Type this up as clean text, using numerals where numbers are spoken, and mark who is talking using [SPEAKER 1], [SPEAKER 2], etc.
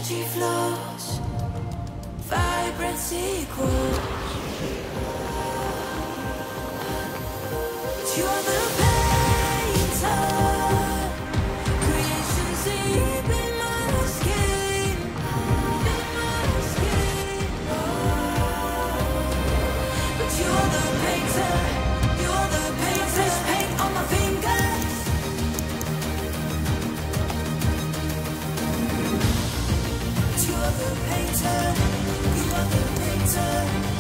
[SPEAKER 1] energy flows, vibrancy grows. But you are the painter, creation's deep in my skin, in my skin. But you are the painter, you're the painter. Fresh paint on my fingers. You are the painter, you are the painter.